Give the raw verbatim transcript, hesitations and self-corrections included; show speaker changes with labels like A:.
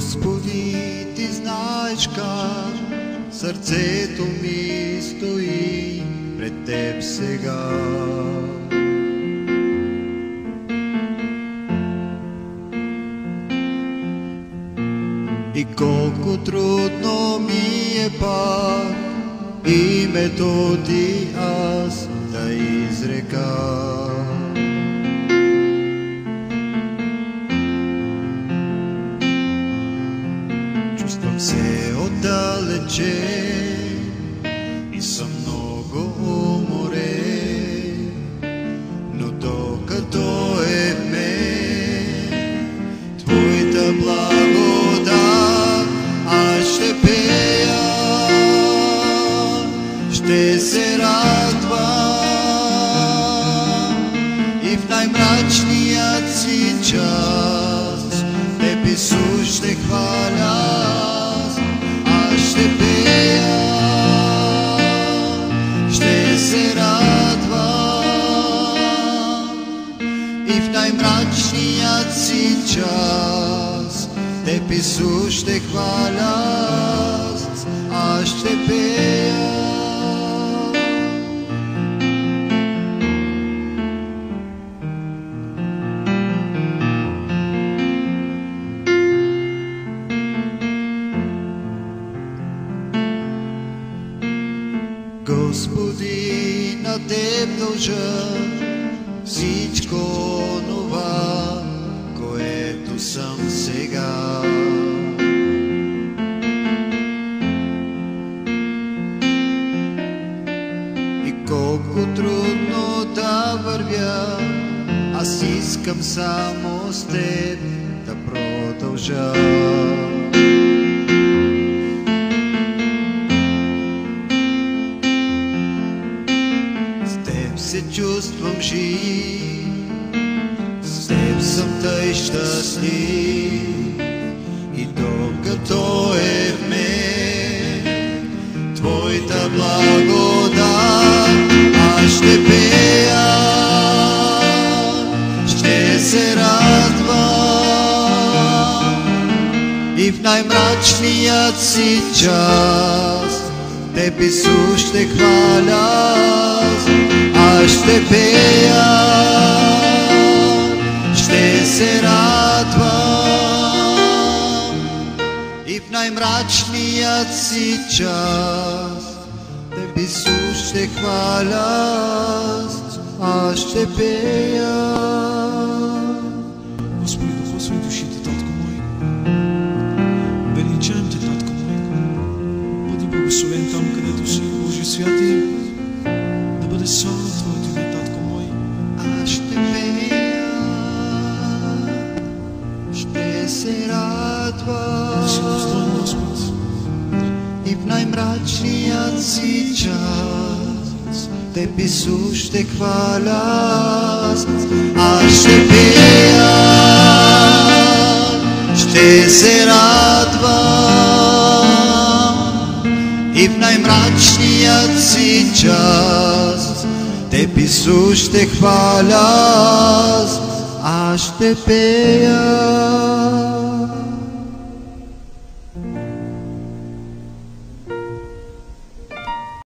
A: Господи, Ти знаеш как сърцето ми стои пред Теб сега. И колко трудно ми е пак името Ти аз да изрека. Чувствам се отдалече и съм много уморен, но докато е в мен Твоята благодат, аз ще пея, ще се радвам и в най-мрачният си час Теб, Исус, ще хваля. Аз ще пея, ще се радвам и в най-мрачният си час Теб, Исус, ще хваля. Аз ще пея. Господи, на Теб дължа всичко онова, което съм сега. И колко трудно да вървя, аз искам само с Теб да продължа. Се чувствам жив, с Теб съм тъй щастлив и докато е в мен Твоята благодат, аз ще пея, ще се радвам и в най-мрачният си час Теб, Исус, ще хваля. Аз ще пея, ще се радвам и в най-мрачният си час Теб, Исус, ще хваля. Аз ще пея.
B: Господи, духовствай душите, Татко мой. Величаем Те, Татко мой. Бъди благословен там, където си, Божи святи. Да бъде славно Твоето име, Татко мой.
A: Аз ще пея, ще се радвам.
B: Да си достоен, Господ.
A: И в най-мрачният си час Теб, Исус, ще хваля. Аз ще пея, ще се радвам и в най-мрачният си час Теб, Исус, ще хваля. Аз ще пея.